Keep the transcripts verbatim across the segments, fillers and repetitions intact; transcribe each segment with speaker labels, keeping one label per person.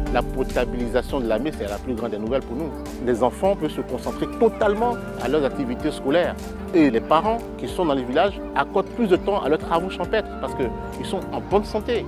Speaker 1: La potabilisation de la Mée, c'est la plus grande des nouvelles pour nous. Les enfants peuvent se concentrer totalement à leurs activités scolaires. Et les parents qui sont dans les villages accordent plus de temps à leurs travaux champêtres parce qu'ils sont en bonne santé.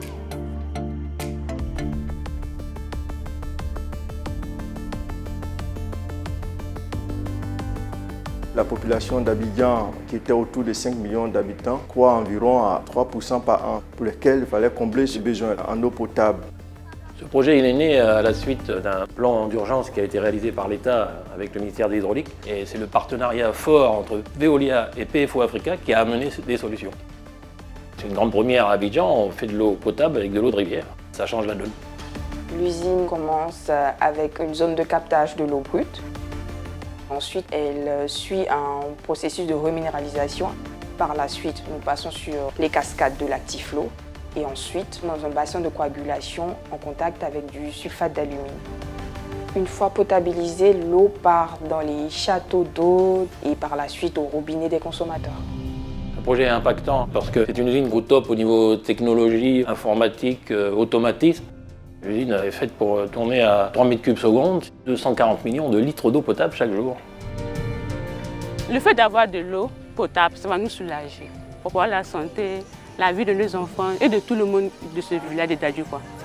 Speaker 2: La population d'Abidjan, qui était autour de cinq millions d'habitants, croît environ à trois pour cent par an, pour lesquels il fallait combler ce besoin en eau potable.
Speaker 3: Ce projet il est né à la suite d'un plan d'urgence qui a été réalisé par l'État avec le ministère de l'Hydraulique. Et c'est le partenariat fort entre Veolia et P F O Africa qui a amené des solutions. C'est une grande première à Abidjan, on fait de l'eau potable avec de l'eau de rivière. Ça change la donne.
Speaker 4: L'usine commence avec une zone de captage de l'eau brute. Ensuite, elle suit un processus de reminéralisation. Par la suite, nous passons sur les cascades de l'actif-l'eau. Et ensuite, dans un bassin de coagulation en contact avec du sulfate d'alumine. Une fois potabilisée, l'eau part dans les châteaux d'eau et par la suite au robinet des consommateurs.
Speaker 3: Le projet est impactant parce que c'est une usine au top au niveau technologie, informatique, euh, automatisme. L'usine est faite pour tourner à trois mètres cubes seconde, deux cent quarante millions de litres d'eau potable chaque jour.
Speaker 5: Le fait d'avoir de l'eau potable, ça va nous soulager. Pour pouvoir la santé, la vie de nos enfants et de tout le monde de ce village de Dadju.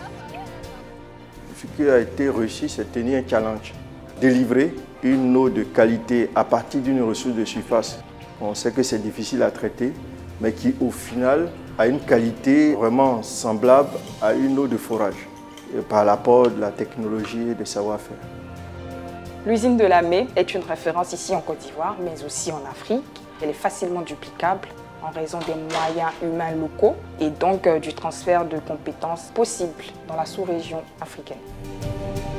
Speaker 2: Ce qui a été réussi, c'est de tenir un challenge. Délivrer une eau de qualité à partir d'une ressource de surface. On sait que c'est difficile à traiter, mais qui au final a une qualité vraiment semblable à une eau de forage, par l'apport de la technologie et des savoir-faire.
Speaker 4: L'usine de la Mée est une référence ici en Côte d'Ivoire, mais aussi en Afrique. Elle est facilement duplicable en raison des moyens humains locaux et donc euh, du transfert de compétences possibles dans la sous-région africaine.